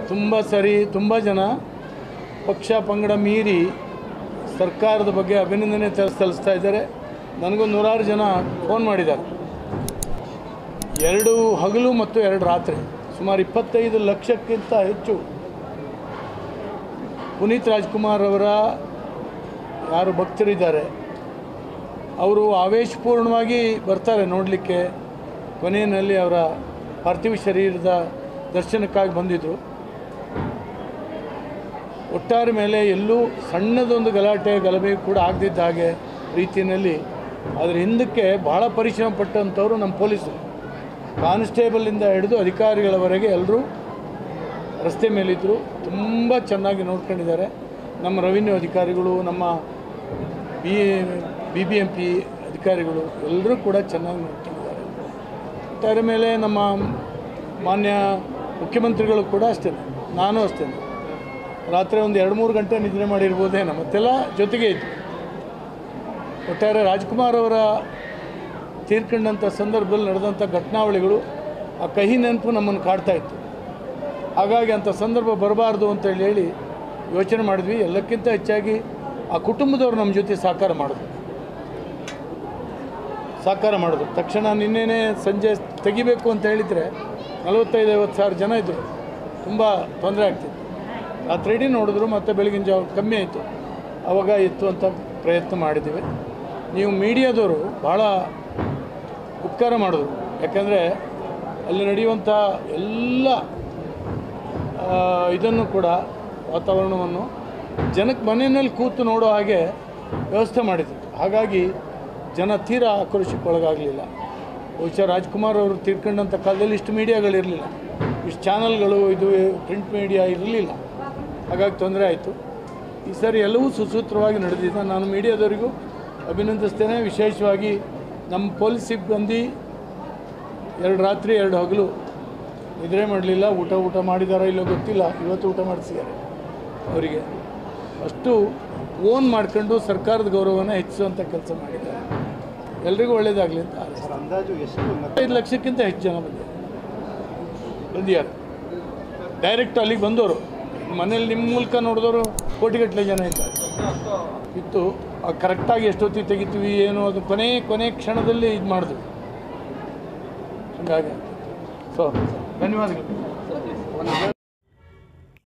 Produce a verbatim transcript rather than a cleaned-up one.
ತುಂಬ ಸರಿ ತುಂಬ ಜನ ಪಕ್ಷ ಪಂಗಡ ಮೀರಿ ಸರ್ಕಾರದ ಬಗ್ಗೆ ಅಭಿನಂದನೆ ಸಲ್ಲಿಸ್ತಾ ಇದ್ದಾರೆ. ನನಗೂ ನೂರಾರು ಜನ ಫೋನ್ ಮಾಡಿದ್ದಾರೆ. ಎರಡು ಹಗಲು ಮತ್ತು ಎರಡು ರಾತ್ರಿ ಸುಮಾರು ಇಪ್ಪತ್ತೈದು ಲಕ್ಷಕ್ಕಿಂತ ಹೆಚ್ಚು ಪುನೀತ್ ರಾಜ್ಕುಮಾರ್ ಅವರ ಯಾರು ಭಕ್ತರಿದ್ದಾರೆ ಅವರು ಆವೇಶಪೂರ್ಣವಾಗಿ ಬರ್ತಾರೆ ನೋಡಲಿಕ್ಕೆ. ಕೊನೆಯಲ್ಲಿ ಅವರ ಪಾರ್ಥಿವ ಶರೀರದ ದರ್ಶನಕ್ಕಾಗಿ ಬಂದಿದ್ದರು. ಒಟ್ಟಾರೆ ಮೇಲೆ ಎಲ್ಲೂ ಸಣ್ಣದೊಂದು ಗಲಾಟೆ ಗಲಭೆ ಕೂಡ ಆಗದಿದ್ದ ಹಾಗೆ ರೀತಿಯಲ್ಲಿ ಅದರ ಹಿಂದಕ್ಕೆ ಭಾಳ ಪರಿಶ್ರಮ ಪಟ್ಟಂಥವರು ನಮ್ಮ ಪೊಲೀಸರು, ಕಾನ್ಸ್ಟೇಬಲಿಂದ ಹಿಡಿದು ಅಧಿಕಾರಿಗಳವರೆಗೆ ಎಲ್ಲರೂ ರಸ್ತೆ ಮೇಲಿದ್ದರು. ತುಂಬ ಚೆನ್ನಾಗಿ ನೋಡ್ಕೊಂಡಿದ್ದಾರೆ. ನಮ್ಮ ರೆವಿನ್ಯೂ ಅಧಿಕಾರಿಗಳು, ನಮ್ಮ B B B M P ಅಧಿಕಾರಿಗಳು ಎಲ್ಲರೂ ಕೂಡ ಚೆನ್ನಾಗಿ ನೋಡ್ಕೊಂಡಿದ್ದಾರೆ. ಒಟ್ಟಾರೆ ಮೇಲೆ ನಮ್ಮ ಮಾನ್ಯ ಮುಖ್ಯಮಂತ್ರಿಗಳು ಕೂಡ ಅಷ್ಟೇ, ನಾನು ಅಷ್ಟೇ. ರಾತ್ರಿ ಒಂದು ಎರಡು ಮೂರು ಗಂಟೆ ನಿದ್ರೆ ಮಾಡಿರ್ಬೋದೇನೋ, ಮತ್ತೆಲ್ಲ ಜೊತೆಗೆ ಇತ್ತು. ಒಟ್ಟಾರೆ ರಾಜ್ಕುಮಾರ್ ಅವರ ತೀರ್ಕೊಂಡಂಥ ಸಂದರ್ಭದಲ್ಲಿ ನಡೆದಂಥ ಘಟನಾವಳಿಗಳು ಆ ಕಹಿ ನೆನಪು ನಮ್ಮನ್ನು ಕಾಡ್ತಾ ಇತ್ತು. ಹಾಗಾಗಿ ಅಂಥ ಸಂದರ್ಭ ಬರಬಾರ್ದು ಅಂತೇಳಿ ಹೇಳಿ ಯೋಚನೆ ಮಾಡಿದ್ವಿ. ಎಲ್ಲಕ್ಕಿಂತ ಹೆಚ್ಚಾಗಿ ಆ ಕುಟುಂಬದವರು ನಮ್ಮ ಜೊತೆ ಸಹಕಾರ ಮಾಡಿದ್ರು ಸಹಕಾರ ಮಾಡಿದ್ರು ತಕ್ಷಣ ನಿನ್ನೆನೇ ಸಂಜೆ ತೆಗಿಬೇಕು ಅಂತ ಹೇಳಿದರೆ ನಲವತ್ತೈದು ಐವತ್ತು ಸಾವಿರ ಜನ ಇದ್ದರು. ತುಂಬ ತೊಂದರೆ ಆಗ್ತಿತ್ತು. ರಾತ್ರಿ ಇಡೀ ನೋಡಿದ್ರು, ಮತ್ತು ಬೆಳಗಿನ ಜಾವ ಕಮ್ಮಿ ಆಯಿತು. ಆವಾಗ ಇತ್ತು ಅಂತ ಪ್ರಯತ್ನ ಮಾಡಿದ್ದೀವಿ. ನೀವು ಮೀಡಿಯಾದವರು ಭಾಳ ಉಪಕಾರ ಮಾಡಿದ್ರು. ಯಾಕಂದರೆ ಅಲ್ಲಿ ನಡೆಯುವಂಥ ಎಲ್ಲ ಇದನ್ನು ಕೂಡ ವಾತಾವರಣವನ್ನು ಜನಕ್ಕೆ ಮನೆಯಲ್ಲಿ ಕೂತು ನೋಡೋ ಹಾಗೆ ವ್ಯವಸ್ಥೆ ಮಾಡಿದ್ರು. ಹಾಗಾಗಿ ಜನ ತೀರಾ ಆಕ್ರೋಶಕ್ಕೊಳಗಾಗಲಿಲ್ಲ. ಬಹುಶಃ ರಾಜ್ಕುಮಾರ್ ಅವರು ತೀರ್ಕೊಂಡಂಥ ಕಾಲದಲ್ಲಿ ಇಷ್ಟು ಮೀಡಿಯಾಗಳಿರಲಿಲ್ಲ, ಇಷ್ಟು ಚಾನಲ್ಗಳು, ಇದು ಪ್ರಿಂಟ್ ಮೀಡಿಯಾ ಇರಲಿಲ್ಲ. ಹಾಗಾಗಿ ತೊಂದರೆ ಆಯಿತು. ಈ ಸಾರಿ ಎಲ್ಲವೂ ಸುಸೂತ್ರವಾಗಿ ನಡೆದಿದೆ. ನಾನು ಮೀಡಿಯಾದವರಿಗೂ ಅಭಿನಂದಿಸ್ತೇನೆ. ವಿಶೇಷವಾಗಿ ನಮ್ಮ ಪೊಲೀಸ್ ಸಿಬ್ಬಂದಿ ಎರಡು ರಾತ್ರಿ ಎರಡು ಹಗಲು ನಿದ್ರೆ ಮಾಡಲಿಲ್ಲ. ಊಟ ಊಟ ಮಾಡಿದಾರೋ ಇಲ್ಲೋ ಗೊತ್ತಿಲ್ಲ, ಇವತ್ತು ಊಟ ಮಾಡಿಸಿದ್ದಾರೆ. ಅವರಿಗೆ ಅಷ್ಟು ಓನ್ ಮಾಡ್ಕೊಂಡು ಸರ್ಕಾರದ ಗೌರವನ ಹೆಚ್ಚಿಸುವಂಥ ಕೆಲಸ ಮಾಡಿದ್ದಾರೆ. ಎಲ್ರಿಗೂ ಒಳ್ಳೆಯದಾಗಲಿ ಅಂತ. ಅಂದಾಜು ಎಷ್ಟು? ಐದು ಲಕ್ಷಕ್ಕಿಂತ ಹೆಚ್ಚು ಜನ ಬಂದಿದ್ದಾರೆ ಬಂದಿದ್ದಾರೆ ಡೈರೆಕ್ಟ್ ಅಲ್ಲಿಗೆ ಬಂದವರು. ಮನೇಲಿ ನಿಮ್ಮ ಮೂಲಕ ನೋಡಿದವರು ಕೋಟಿಗಟ್ಟಲೆ ಜನ ಇದ್ದಾರೆ ಇತ್ತು. ಕರೆಕ್ಟಾಗಿ ಎಷ್ಟೊತ್ತಿಗೆ ತೆಗಿತೀವಿ ಏನು ಅದು ಕೊನೆ ಕೊನೆ ಕ್ಷಣದಲ್ಲಿ ಇದು ಮಾಡಿದ್ವಿ. ಹಾಗಾಗಿ ಸೊ ಧನ್ಯವಾದಗಳು.